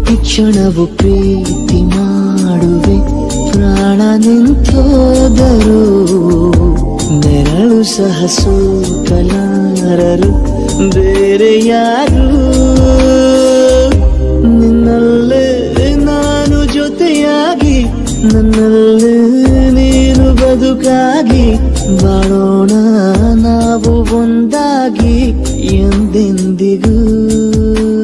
ಪ್ರತಿ ಕ್ಷಣವು ಪ್ರೀತಿ ಮಾಡುವೆ ಪ್ರಾಣ ನಿಂತೋದರು ನೆರಳು ಸಹ ಸೋಕಲಾರರು ಬೇರೆ ಯಾರು ನಿನ್ನಲ್ಲೇ ನಾನು ಜೊತೆಯಾಗಿ ನನ್ನಲ್ಲೇ ನೀನು ಬದುಕಾಗಿ ಬಾಳೋಣ ನಾವು ಒಂದಾಗಿ ಎಂದೆಂದಿಗೂ